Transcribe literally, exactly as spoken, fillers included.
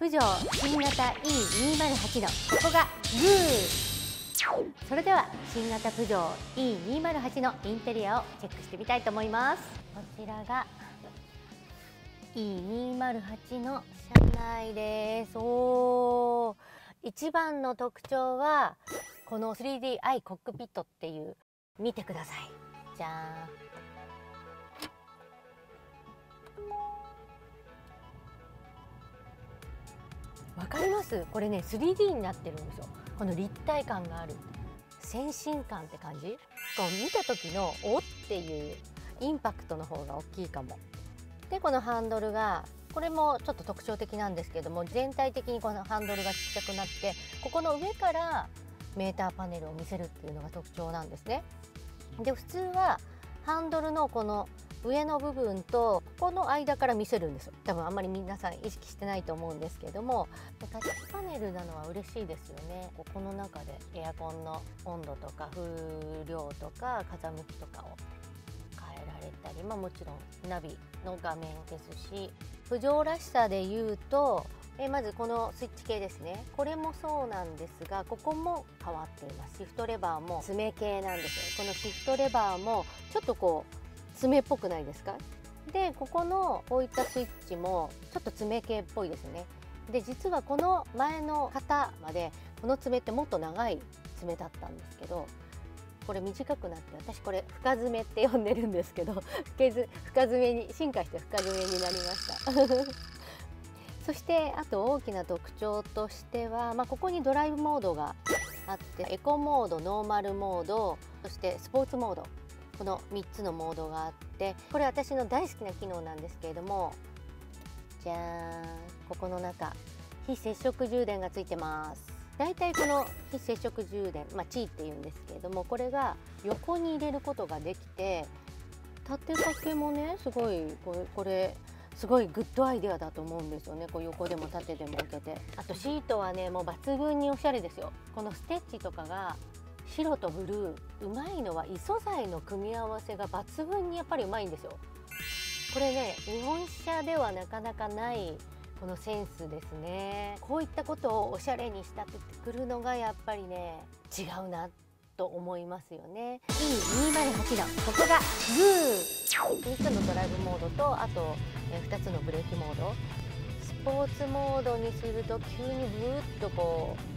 プジョー新型 イーにーまるはち のここがグー。それでは新型プジョー イーにーまるはち のインテリアをチェックしてみたいと思います。こちらが イーにーまるはち の車内です。おー、一番の特徴はこの スリーディー アイコックピットっていう、見てください。じゃーん。わかります？これね スリーディー になってるんですよ。この立体感がある先進感って感じ。こう見た時のおっていうインパクトの方が大きいかも。でこのハンドルがこれもちょっと特徴的なんですけども、全体的にこのハンドルがちっちゃくなって、ここの上からメーターパネルを見せるっていうのが特徴なんですね。で普通はハンドルのこの上の部分とここの間から見せるんですよ。多分あんまり皆さん意識してないと思うんですけども、タッチパネルなのは嬉しいですよね。ここの中でエアコンの温度とか風量とか風向きとかを変えられたり、まあ、もちろんナビの画面ですし、プジョーらしさで言うとえまずこのスイッチ系ですね。これもそうなんですが、ここも変わっています。シフトレバーも爪系なんですよ。このシフトレバーもちょっとこう爪っぽくないですか？でここのこういったスイッチもちょっと爪系っぽいですね。で実はこの前の型までこの爪ってもっと長い爪だったんですけど、これ短くなって、私これ深爪って呼んでるんですけど深爪に進化して深爪になりましたそしてあと大きな特徴としては、まあ、ここにドライブモードがあって、エコモード、ノーマルモード、そしてスポーツモード、このみっつのモードがあって、これ私の大好きな機能なんですけれども、じゃーん、ここの中非接触充電がついてます。だいたいこの非接触充電、まあ、チーっていうんですけれども、これが横に入れることができて、縦掛けもねすごいこれこれすごいグッドアイデアだと思うんですよね。こう横でも縦でも置けて、あとシートはねもう抜群におしゃれですよ。このステッチとかが白とブルー、うまいのは異素材の組み合わせが抜群にやっぱりうまいんですよ。これね日本車ではなかなかないこのセンスですね。こういったことをおしゃれに仕立ててくるのがやっぱりね違うなと思いますよね。 イーにーまるはち のここがグー。みっつのドライブモードと、あとふたつのブレーキモード。スポーツモードにすると急にブーッとこう